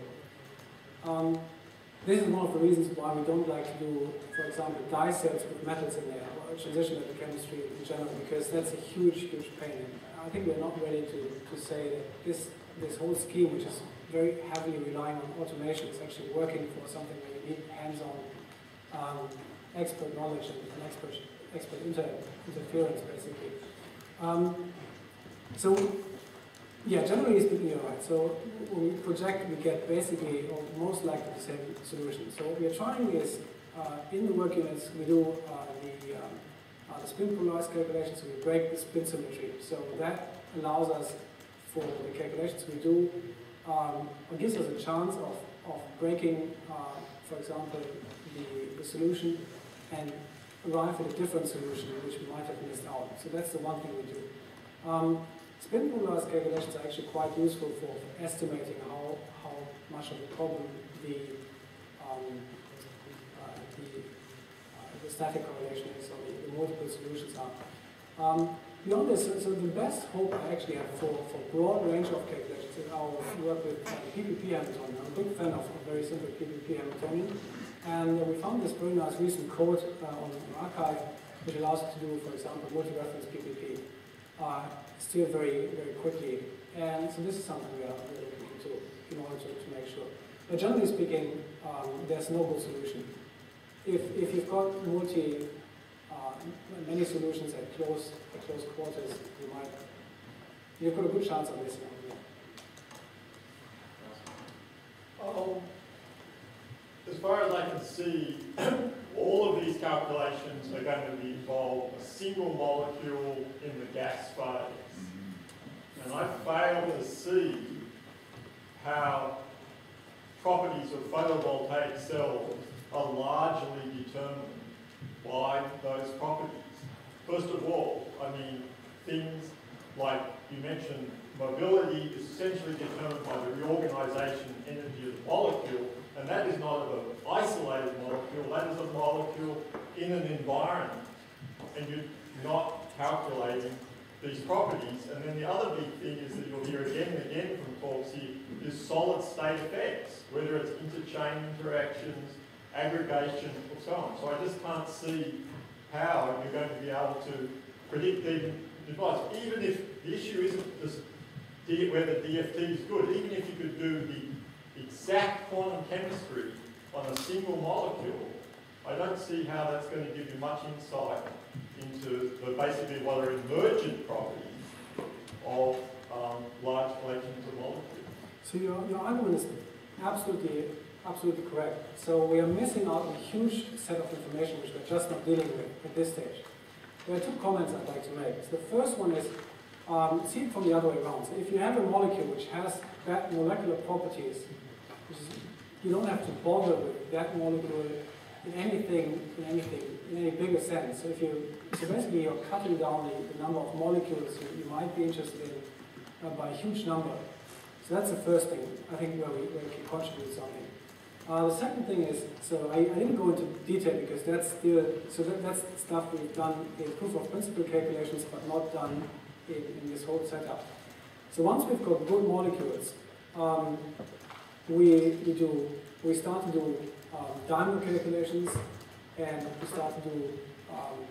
Um, This is one of the reasons why we don't like to do, for example, die sets with metals in there, or transition metal chemistry in general, because that's a huge, huge pain. I think we're not ready to, to say that this, this whole scheme, which is very heavily relying on automation, is actually working for something where you need hands-on um, expert knowledge and, and expert, expert inter, interference, basically. Um, so, yeah, generally speaking, you're right. So when we project, we get basically, or most likely, the same solution. So what we are trying is, uh, in the work units, we do uh, the, um, uh, the spin polarized calculations, so we break the spin symmetry. So that allows us, for the calculations we do, um, or gives us a chance of, of breaking, uh, for example, the, the solution and arrive at a different solution which we might have missed out. So that's the one thing we do. Um, Spin polarized calculations are actually quite useful for estimating how, how much of a problem the, um, uh, the, uh, the static correlation is, or the, the multiple solutions are. Um, beyond this, so, so the best hope I actually have for, for broad range of calculations is our work with uh, P P P Hamiltonian. I'm a big fan of a very simple P P P Hamiltonian. And uh, we found this very nice recent code uh, on the archive, which allows us to do, for example, multi-reference P P P. Uh, still very, very quickly. And so this is something we are really looking into in order to, to make sure. But generally speaking, um, there's no good solution. If, if you've got multi, uh, uh, many solutions at close, at close quarters, you might, you've got a good chance of missing out. Um, as far as I can see, all of these calculations are going to involve a single molecule in the gas phase. And I fail to see how properties of photovoltaic cells are largely determined by those properties. First of all, I mean, things like you mentioned, mobility is essentially determined by the reorganization energy of the molecule, and that is not an isolated molecule, that is a molecule in an environment, and you're not calculating these properties. And then the other big thing is that you'll hear again and again from talks here is solid state effects, whether it's interchain interactions, aggregation, or so on. So I just can't see how you're going to be able to predict the device. Even if the issue isn't just whether D F T is good, even if you could do the exact quantum chemistry on a single molecule, I don't see how that's going to give you much insight into the, basically what are emergent properties of um, large collections of molecules. So your, your argument is absolutely, absolutely correct. So we are missing out on a huge set of information which we're just not dealing with at this stage. There are two comments I'd like to make. So the first one is, um, see it from the other way around. So if you have a molecule which has bad molecular properties, which is, you don't have to bother with that molecule in anything, in anything, in any bigger sense. So if you, so basically you're cutting down the, the number of molecules you, you might be interested in uh, by a huge number. So that's the first thing, I think, where we, where we can contribute something. Uh, the second thing is, so I, I didn't go into detail because that's still, so that, that's stuff we've done in proof of principle calculations, but not done in, in this whole setup. So once we've got good molecules, um, we, we do, we start to do um, dimer calculations, and we start to do um,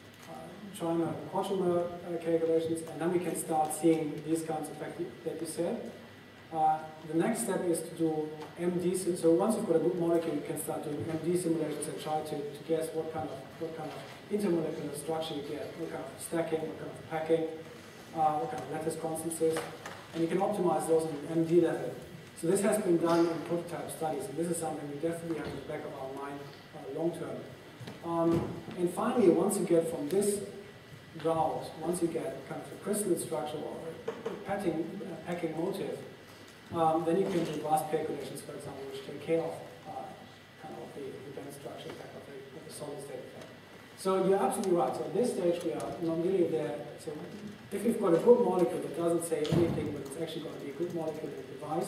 uh, China quadramer uh, calculations, and then we can start seeing these kinds of effects that you said. Uh, the next step is to do M D. So once you've got a good molecule, you can start doing M D simulations and try to, to guess what kind of what kind of intermolecular structure you get, what kind of stacking, what kind of packing, uh, what kind of lattice constances, and you can optimize those on an M D level. So this has been done in prototype studies, and this is something we definitely have in the back of our mind uh, long term. Um, and finally, once you get from this route, once you get kind of a crystal structure or a packing, uh, packing motive, Um, then you can do vast calculations, for example, which take care of uh, kind of the, the band structure effect of the, of the solid state effect. So you're absolutely right. So at this stage, we are not really there. So if you've got a good molecule that doesn't say anything, but it's actually going to be a good molecule in the device.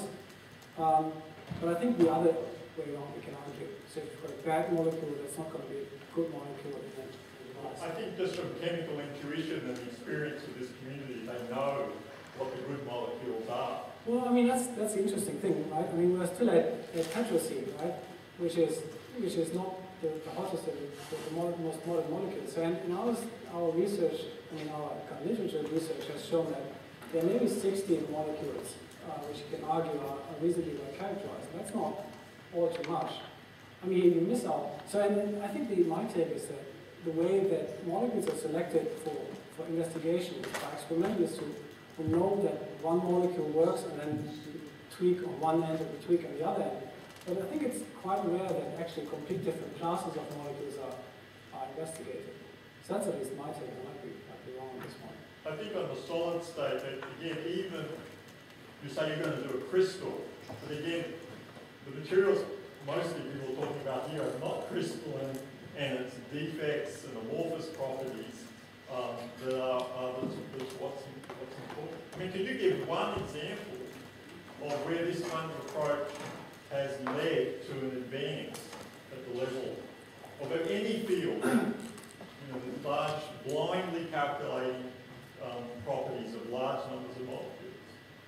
Um, but I think the other way around we can argue. So if you've got a bad molecule, that's not going to be a good molecule in the, in the device. I think just from chemical intuition and the experience of this community, they know what the good molecules are. Well, I mean, that's that's the interesting thing, right? I mean, we're still at, at tetraene, right? Which is which is not the, the hottest, the, the modern, most modern molecule. So in, in our, our research, I mean, our kind of literature research has shown that there may be sixteen molecules uh, which you can argue are, are reasonably well characterized. That's not all too much. I mean, you miss out. So and, and I think the, my take is that the way that molecules are selected for, for investigation by experimentalists who We know that one molecule works and then you tweak on one end and you tweak on the other end. But I think it's quite rare that actually complete different classes of molecules are, are investigated. So that's at least my take. I might be, might be wrong on this one. I think on the solid state, again, even you say you're going to do a crystal, but again, the materials mostly people are talking about here are not crystalline, and its defects and amorphous properties um, that are, are that's, that's what's What's important. I mean, can you give one example of where this kind of approach has led to an advance at the level of any field, you know, the large, blindly calculating um, properties of large numbers of molecules?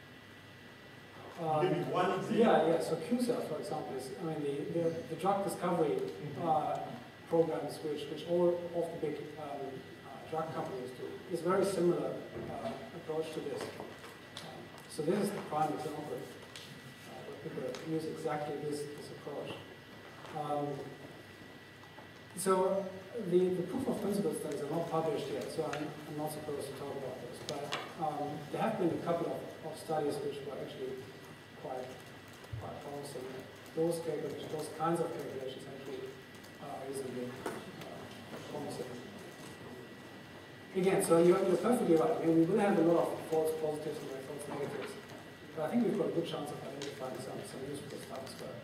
Uh, give me one example. Yeah, yeah. So Q C E L, for example, is I mean the, the, the drug discovery uh, programs, which which all of the big um, uh, drug companies do, is very similar. Uh, approach to this. Um, so this is the prime example uh, where people use exactly this, this approach. Um, So the, the proof of principle studies are not published yet, so I'm, I'm not supposed to talk about this. But um, there have been a couple of, of studies which were actually quite, quite promising. Those calculations, those kinds of calculations actually are reasonably uh, promising. Again, so you're, you're perfectly right. I mean, we will have a lot of false positives and false negatives. But I think we've got a good chance of identifying some, some useful stuff as well.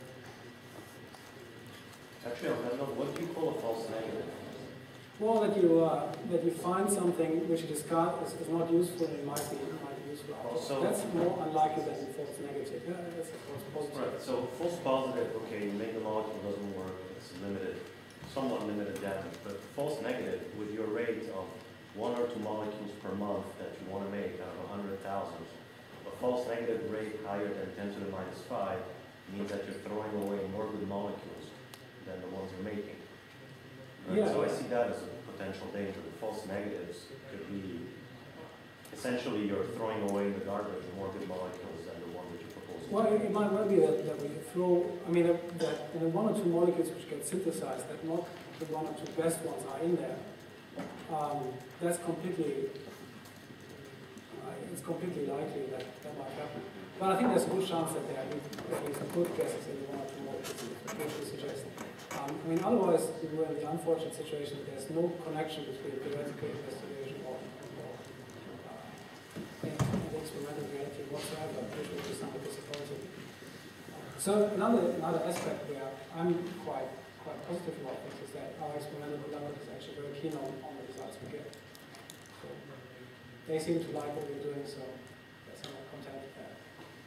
Actually, I don't know, what do you call a false negative? Well, that you uh, that you find something which you discard is, is not useful and it might be, it might be useful. Also, that's more unlikely than false negative. Yeah, that's a false positive. Right, so false positive, okay, you make the molecule doesn't work, it's limited, somewhat limited damage, but false negative, with your rate of one or two molecules per month that you want to make out of a hundred thousand, a false negative rate higher than ten to the minus five means that you're throwing away more good molecules than the ones you're making. Right? Yeah. So I see that as a potential danger. The false negatives could be, essentially you're throwing away in the garbage more good molecules than the one that you're proposing. Well, it, it might well be that, that we throw, I mean, that, that in the one or two molecules which get synthesized, that not the one or two best ones are in there. Um, that's completely, uh, it's completely likely that that might happen. But I think there's a good chance that there are at least good guesses in the one or two molecules which we suggest. Um, I mean, otherwise, we were in the unfortunate situation that there's no connection between theoretical investigation or, or uh, and experimental reality whatsoever, which would be somewhat disappointing. So another another aspect where I'm quite quite positive about this is that our experimental collaborators is actually very keen on, on the results we get. So they seem to like what we're doing, so they're somewhat content with that.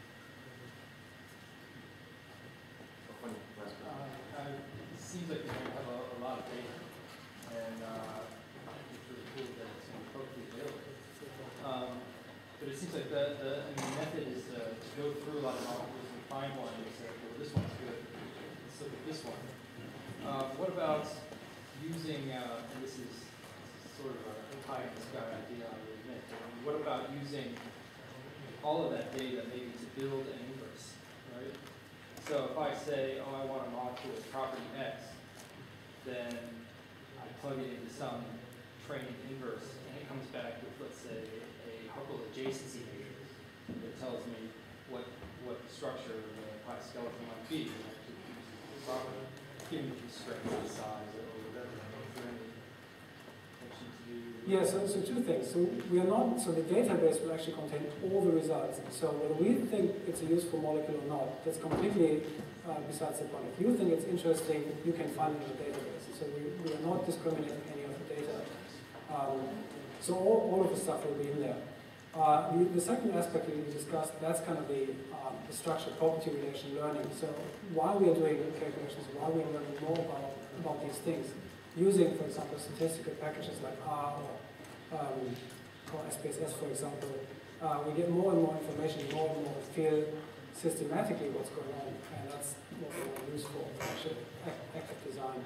Uh, it seems like you're going to have a, a lot of data, and uh, it's really cool that it's appropriately available. Um, but it seems like the, the, I mean, the method is uh, to go through a lot of molecules and find one and say, well, this one's good. Let's look at this one. Uh, what about using, uh, and this is, this is sort of a pie in the sky idea, I would admit, but I mean, what about using all of that data maybe to build an inverse, right? So if I say, oh, I want a molecule with property X, then I plug it into some trained inverse, and it comes back with, let's say, a couple of adjacency matrix that tells me what what the structure of the pi skeleton might be, and I could use the property, given the constraints, the size, or whatever. Is there any connection to do? Yeah, so, so two things. So we are not, so the database will actually contain all the results. So whether we think it's a useful molecule or not, that's completely uh, besides the point. If you think it's interesting, you can find it in the database. So we, we are not discriminating any of the data. Um, so all, all of the stuff will be in there. Uh, the, the second aspect that we discussed, that's kind of the, um, the structured property relation learning. So while we are doing calculations, while we are learning more about, about these things, using, for example, statistical packages like R or, um, or S P S S, for example, uh, we get more and more information, more and more feel systematically what's going on, and that's what we want to use for actual active design.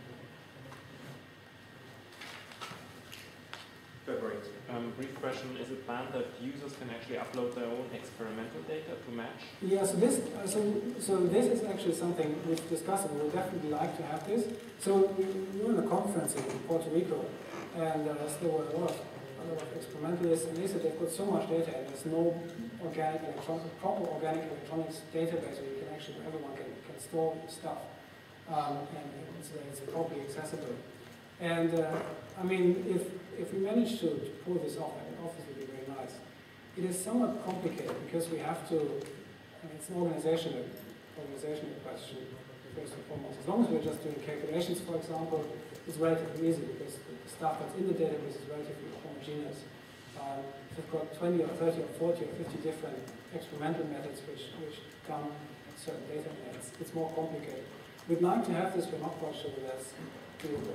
February. Um, brief question, is it planned that users can actually upload their own experimental data to match? Yeah, so this, uh, so, so this is actually something we've discussed, and we would definitely like to have this. So we, we were in a conference in Puerto Rico, and uh, there were a lot, of, a lot of experimentalists, and they said they've got so much data, and there's no organic electronic, proper organic electronics database where you can actually, where everyone can, can store stuff, um, and it's, uh, it's properly accessible. And uh, I mean, if if we manage to, to pull this off, I mean, obviously it would be very nice. It is somewhat complicated because we have to. I mean, it's an organizational organizational question first and foremost. As long as we're just doing calculations, for example, it's relatively easy because the stuff that's in the database is relatively homogeneous. Um, if we've got twenty or thirty or forty or fifty different experimental methods which which come at certain data, it's, it's more complicated. We'd like to have this. We're not quite sure whether that's doable.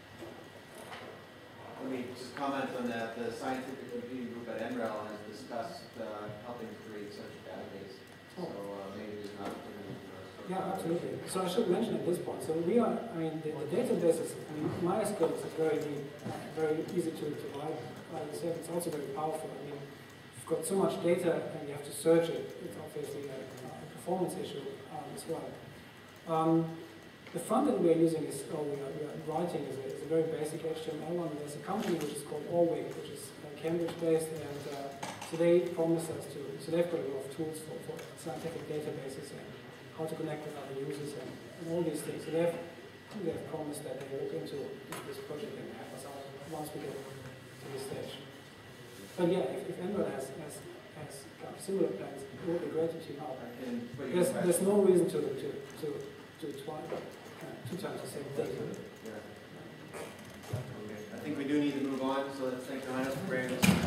Let me just comment on that. The scientific computing group at N R E L has discussed uh, helping create such a database. Oh. So uh, maybe there's an opportunity for us. Yeah, absolutely. So I should mention at this point. So we are, I mean, the, the databases, I mean, MySQL is very deep, uh, very easy to, to write. Like I said, it's also very powerful. I mean, you've got so much data and you have to search it. It's obviously a, a performance issue um, as well. Um, the front end we are using is, or we are, we are writing is a, is a very basic H T M L one. There's a company which is called Allway, which is uh, Cambridge-based, and uh, so they promise us to, so they've got a lot of tools for, for scientific databases and how to connect with other users and, and all these things. So they have, they have promised that they will look into, into this project and help us out once we get to this stage. But yeah, if, if Android has, has, has kind of similar plans, it would be great to team up. And what you There's, go back there's to- no reason to, to, to, to try uh, two times the same thing. Yeah. Okay. I think we do need to move on, so let's thank Johannes for bringing this.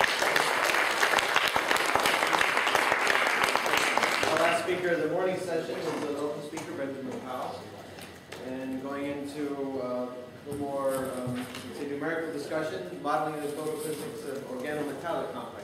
Our last speaker of the morning session is the local speaker, Benjamin Powell. And going into uh, a little more um, say numerical discussion, modeling the photophysics of organometallic complexes.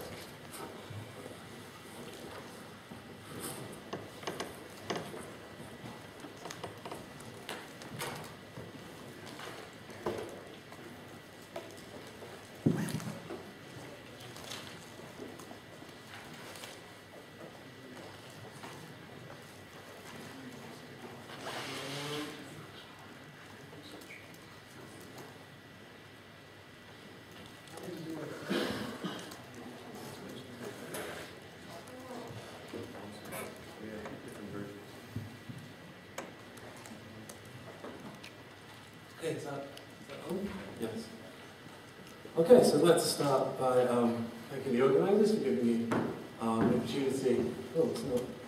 Okay, is that, is that on? Yes. Okay, so let's start by um, thanking the organisers for giving me um, the opportunity. Oh, it's not.